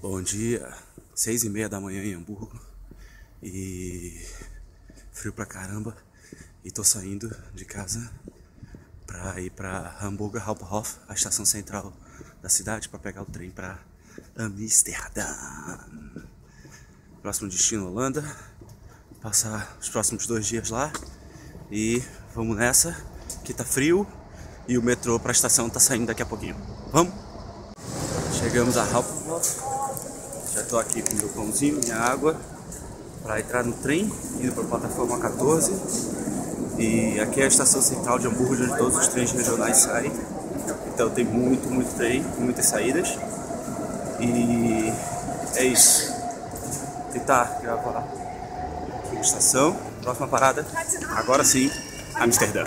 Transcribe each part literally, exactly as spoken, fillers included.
Bom dia, seis e meia da manhã em Hamburgo e frio pra caramba e tô saindo de casa pra ir pra Hamburger Hauptbahnhof, a estação central da cidade, pra pegar o trem pra Amsterdã. Próximo destino Holanda, passar os próximos dois dias lá e vamos nessa, que tá frio e o metrô pra estação tá saindo daqui a pouquinho. Vamos? Chegamos a Hauptbahnhof. Já tô aqui com meu pãozinho, minha água, para entrar no trem, indo para a plataforma quatorze. E aqui é a estação central de Hamburgo, onde todos os trens regionais saem. Então tem muito, muito trem, muitas saídas. E é isso. Vou tentar gravar aqui na estação. Próxima parada, agora sim, Amsterdã.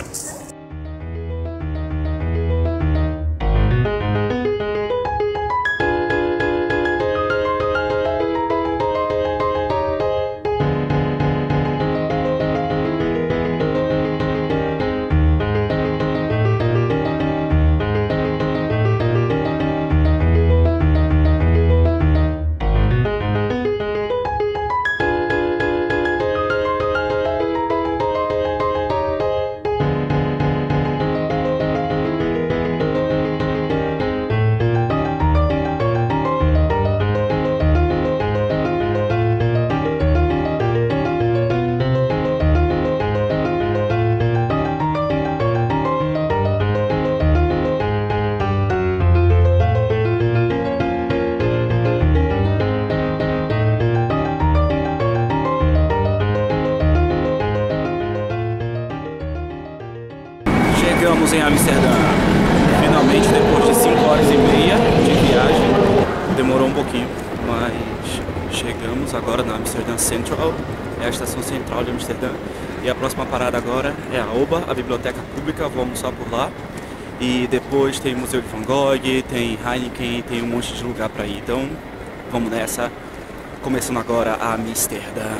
Chegamos em Amsterdã, finalmente, depois de cinco horas e meia de viagem. Demorou um pouquinho, mas chegamos agora na Amsterdã Central, é a estação central de Amsterdã. E a próxima parada agora é a Oba, a biblioteca pública, vou almoçar por lá. E depois tem o Museu de Van Gogh, tem Heineken, tem um monte de lugar para ir. Então vamos nessa, começando agora a Amsterdã.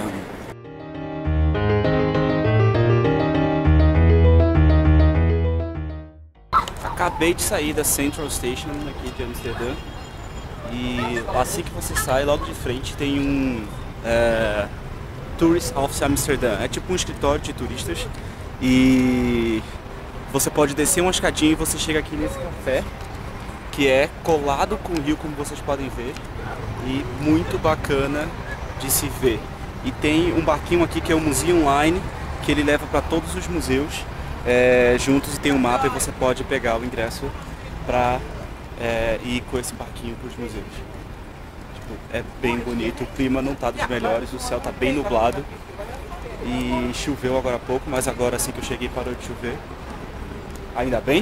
Acabei de sair da Central Station aqui de Amsterdã e assim que você sai, logo de frente tem um é, Tourist Office Amsterdã. É tipo um escritório de turistas e você pode descer uma escadinha e você chega aqui nesse café que é colado com o rio, como vocês podem ver, e muito bacana de se ver. E tem um barquinho aqui que é o Museum Line, que ele leva para todos os museus É, juntos, e tem um mapa e você pode pegar o ingresso para é, ir com esse barquinho para os museus. Tipo, é bem bonito, o clima não tá dos melhores, o céu tá bem nublado e choveu agora há pouco, mas agora assim que eu cheguei parou de chover, ainda bem,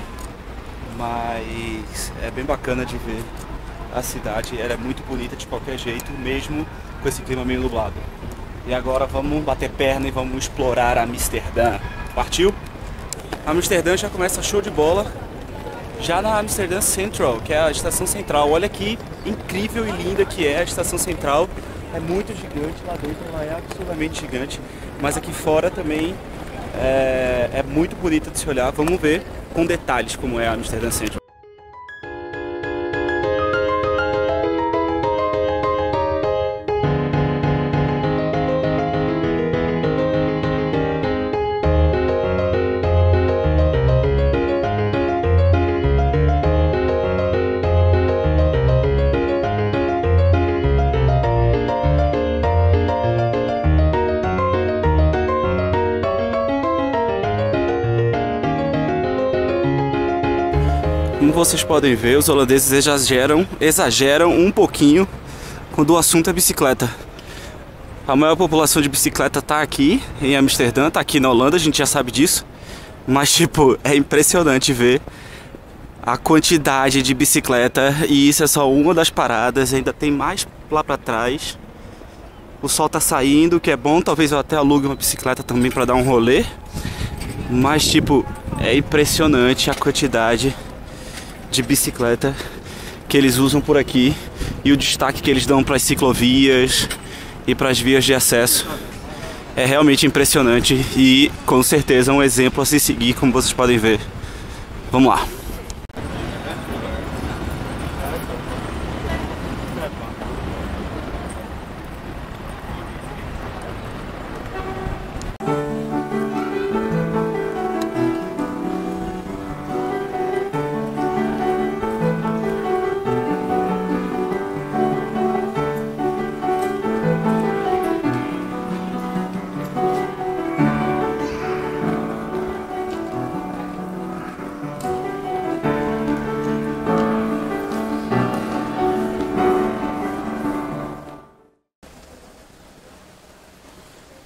mas é bem bacana de ver a cidade, ela é muito bonita de qualquer jeito, mesmo com esse clima meio nublado. E agora vamos bater perna e vamos explorar Amsterdã. Partiu? Amsterdã já começa show de bola, já na Amsterdã Central, que é a estação central. Olha que incrível e linda que é a estação central, é muito gigante, lá dentro ela é absurdamente gigante, mas aqui fora também é, é muito bonita de se olhar. Vamos ver com detalhes como é a Amsterdã Central. Como vocês podem ver, os holandeses exageram, exageram um pouquinho quando o assunto é bicicleta. A maior população de bicicleta tá aqui em Amsterdã, tá aqui na Holanda, a gente já sabe disso. Mas tipo, é impressionante ver a quantidade de bicicleta, e isso é só uma das paradas, ainda tem mais lá pra trás. O sol tá saindo, o que é bom, talvez eu até alugue uma bicicleta também pra dar um rolê. Mas tipo, é impressionante a quantidade de bicicleta que eles usam por aqui e o destaque que eles dão para as ciclovias e para as vias de acesso. É realmente impressionante e com certeza um exemplo a se seguir, como vocês podem ver. Vamos lá.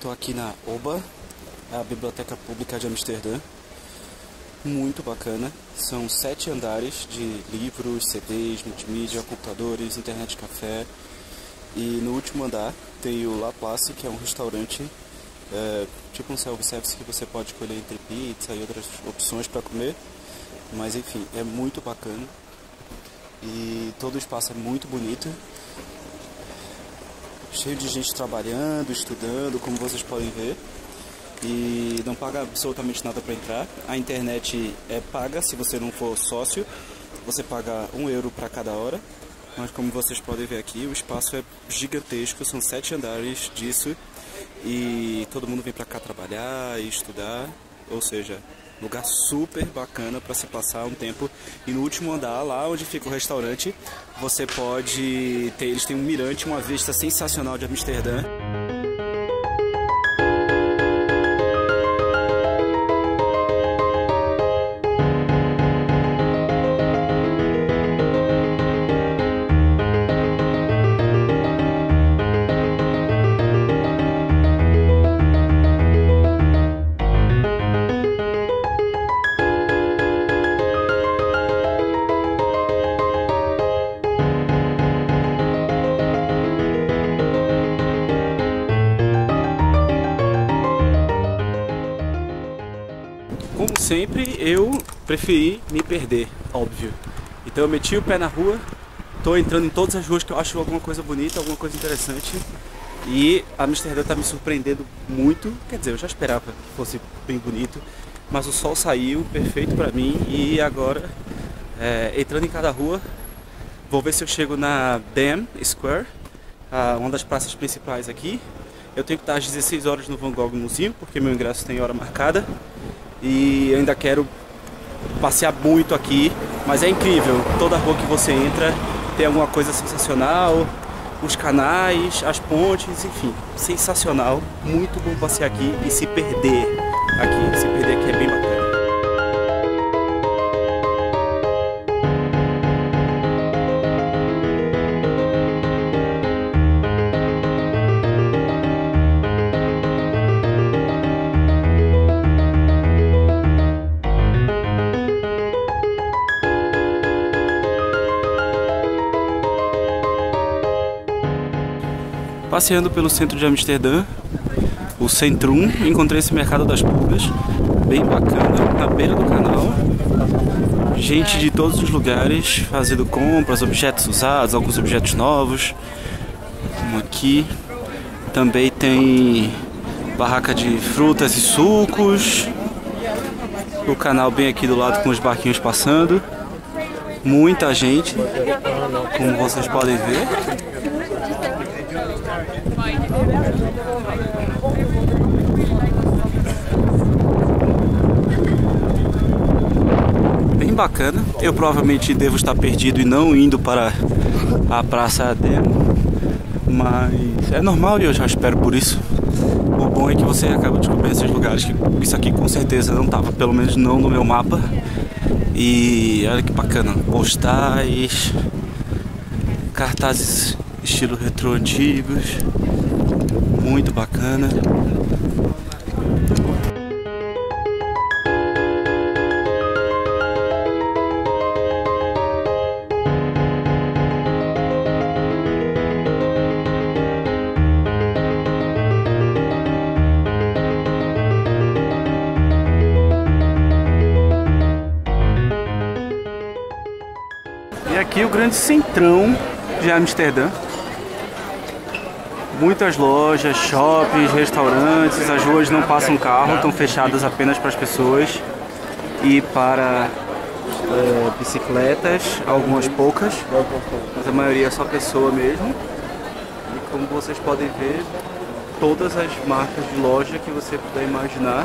Estou aqui na OBA, a Biblioteca Pública de Amsterdã. Muito bacana. São sete andares de livros, C Ds, multimídia, computadores, internet café. E no último andar tem o La Place, que é um restaurante, é, tipo um self-service que você pode escolher entre pizza e outras opções para comer. Mas enfim, é muito bacana. E todo o espaço é muito bonito. Cheio de gente trabalhando, estudando, como vocês podem ver. E não paga absolutamente nada para entrar. A internet é paga se você não for sócio. Você paga um euro para cada hora. Mas como vocês podem ver aqui, o espaço é gigantesco. São sete andares disso. E todo mundo vem para cá trabalhar e estudar. Ou seja, lugar super bacana para se passar um tempo. E no último andar, lá onde fica o restaurante, você pode ter, eles têm um mirante, uma vista sensacional de Amsterdã. Como sempre, eu preferi me perder, óbvio. Então eu meti o pé na rua, tô entrando em todas as ruas que eu acho alguma coisa bonita, alguma coisa interessante. E Amsterdã tá me surpreendendo muito, quer dizer, eu já esperava que fosse bem bonito, mas o sol saiu, perfeito pra mim. E agora, é, entrando em cada rua, vou ver se eu chego na Dam Square, uma das praças principais aqui. Eu tenho que estar às dezesseis horas no Van Gogh Museum, porque meu ingresso tem hora marcada. E eu ainda quero passear muito aqui, mas é incrível, toda rua que você entra tem alguma coisa sensacional, os canais, as pontes, enfim, sensacional, muito bom passear aqui e se perder aqui, se perder aqui é bem bacana. Passeando pelo centro de Amsterdã, o Centrum, encontrei esse mercado das pulgas, bem bacana, na beira do canal. Gente de todos os lugares fazendo compras, objetos usados, alguns objetos novos. Como aqui também tem barraca de frutas e sucos. O canal bem aqui do lado com os barquinhos passando. Muita gente, como vocês podem ver. Bem bacana. Eu provavelmente devo estar perdido e não indo para a Praça Dam, mas é normal e eu já espero por isso. O bom é que você acaba descobrindo esses lugares que isso aqui com certeza não estava, pelo menos não no meu mapa. E olha que bacana, postais, cartazes estilo retrô antigos, muito bacana. E aqui o grande centrão de Amsterdã. Muitas lojas, shoppings, restaurantes, as ruas não passam carro, estão fechadas apenas para as pessoas e para é, bicicletas, algumas poucas, mas a maioria é só pessoa mesmo. E como vocês podem ver, todas as marcas de loja que você puder imaginar,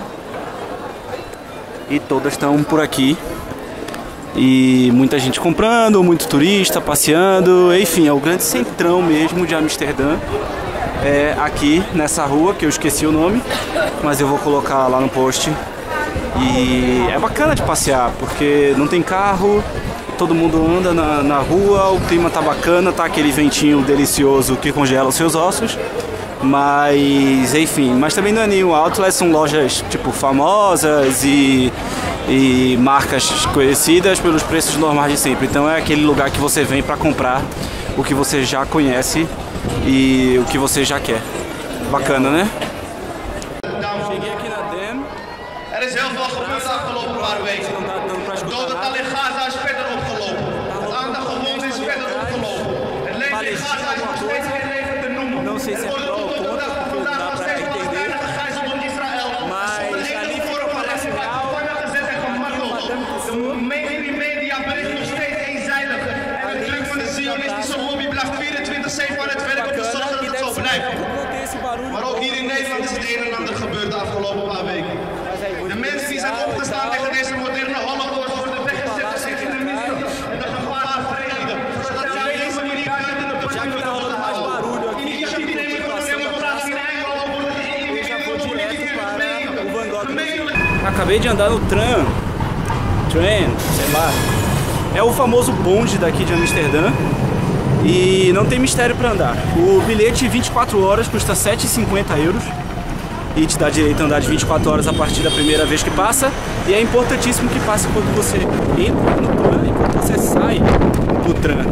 e todas estão por aqui. E muita gente comprando, muito turista passeando, enfim, é o grande centrão mesmo de Amsterdã. É aqui nessa rua, que eu esqueci o nome, mas eu vou colocar lá no post. E é bacana de passear, porque não tem carro, todo mundo anda na, na rua, o clima tá bacana, tá aquele ventinho delicioso que congela os seus ossos. Mas, enfim, mas também não é nenhum outlet, são lojas tipo famosas e, e marcas conhecidas pelos preços normais de sempre. Então é aquele lugar que você vem para comprar o que você já conhece e o que você já quer. Bacana, né? Cheguei aqui na Dam. Er is heel veel gebeurd de afgelopen paar weken. Doden al in Gaza is verder opgelopen. Het aantal gewonden is verder opgelopen. Het leven in Gaza is nog steeds geen leven te noemen. Er worden op de dag van vandaag nog steeds Palestijnen gegijzeld door Israël. Ze worden in de vorm van rechten gevangen gezet en gemarteld. De media bericht nog steeds eenzijdig. En de druk van de Zionistische lobby blijft vierentwintig zeven aan het werk om te zorgen dat het zo blijft. Maar ook hier in Nederland is het een en ander gebeurd de afgelopen paar weken. De mensen die zijn opgestaan tegen deze moderne holocaust worden weggezet als extremisten en de gevaar vrede. Zodat zij deze manier buiten de beschikking worden gehouden. Initiatief nemen voor de demonstratie in Eindhoven worden geïndividueerd door politieke gemeenschap. Acabei de andar no tram, tram, sei lá. É o famoso bonde daqui de Amsterdã e não tem mistério para andar. O bilhete vinte e quatro horas custa sete e cinquenta euros. E te dá direito a andar de vinte e quatro horas a partir da primeira vez que passa. E é importantíssimo que passe quando você entra no tram e quando você sai do tram.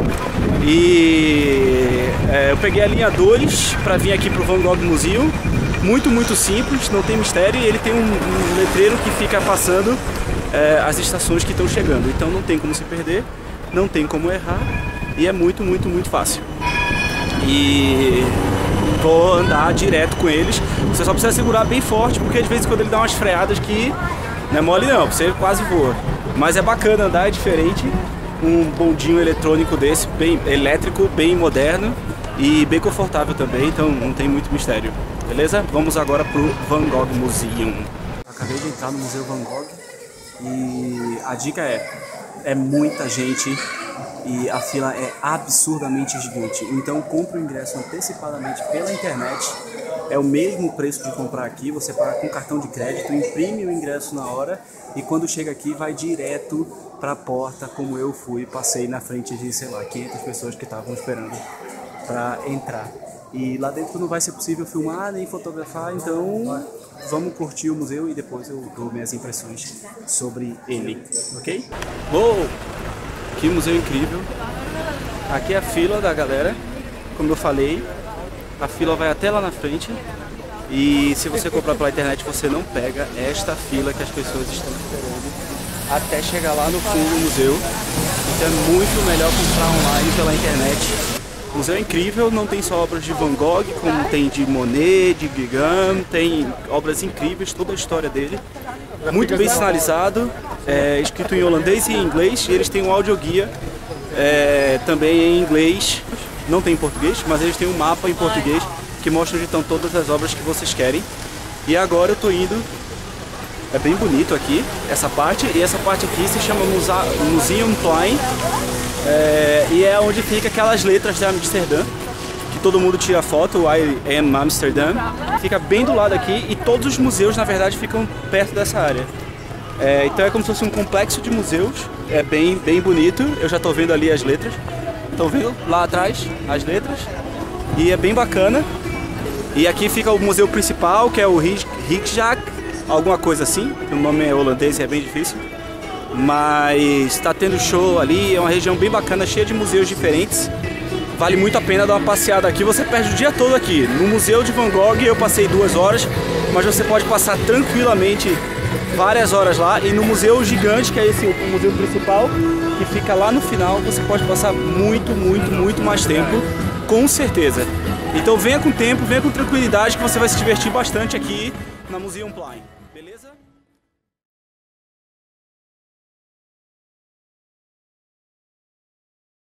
E é, eu peguei a linha dois para vir aqui pro Van Gogh Museum. Muito, muito simples, não tem mistério. E ele tem um, um letreiro que fica passando é, as estações que estão chegando. Então não tem como se perder, não tem como errar. E é muito, muito, muito fácil. E vou andar direto com eles. Você só precisa segurar bem forte, porque às vezes quando ele dá umas freadas que não é mole não, você quase voa. Mas é bacana andar, é diferente. Um bondinho eletrônico desse, bem elétrico, bem moderno e bem confortável também, então não tem muito mistério. Beleza? Vamos agora pro Van Gogh Museum. Acabei de entrar no Museu Van Gogh e a dica é, é muita gente e a fila é absurdamente gigante. Então compre o ingresso antecipadamente pela internet. É o mesmo preço de comprar aqui, você paga com cartão de crédito, imprime o ingresso na hora e quando chega aqui vai direto para a porta, como eu fui, passei na frente de, sei lá, quinhentas pessoas que estavam esperando para entrar. E lá dentro não vai ser possível filmar nem fotografar, então vamos curtir o museu e depois eu dou minhas impressões sobre ele, ok? Uou! Que museu incrível! Aqui é a fila da galera, como eu falei. A fila vai até lá na frente e se você comprar pela internet você não pega esta fila que as pessoas estão esperando até chegar lá no fundo do museu. Então é muito melhor comprar online pela internet. O museu é incrível, não tem só obras de Van Gogh, como tem de Monet, de Gauguin, tem obras incríveis, toda a história dele. Muito bem sinalizado, é, escrito em holandês e em inglês, e eles têm um audioguia é, também em inglês. Não tem em português, mas eles têm um mapa em português que mostra onde estão todas as obras que vocês querem. E agora eu tô indo, é bem bonito aqui, essa parte, e essa parte aqui se chama Museum Plein, é, e é onde fica aquelas letras de Amsterdã, que todo mundo tira foto, I am Amsterdam, fica bem do lado aqui, e todos os museus na verdade ficam perto dessa área. É, então é como se fosse um complexo de museus, é bem, bem bonito, eu já tô vendo ali as letras. Estão vendo lá atrás as letras e é bem bacana. E aqui fica o museu principal, que é o Rijksmuseum, alguma coisa assim, o nome é holandês e é bem difícil, mas está tendo show ali, é uma região bem bacana, cheia de museus diferentes. Vale muito a pena dar uma passeada aqui, você perde o dia todo aqui. No Museu de Van Gogh eu passei duas horas, mas você pode passar tranquilamente várias horas lá, e no museu gigante, que é esse o museu principal, que fica lá no final, você pode passar muito, muito, muito mais tempo, com certeza. Então venha com tempo, venha com tranquilidade, que você vai se divertir bastante aqui na Museum Plein.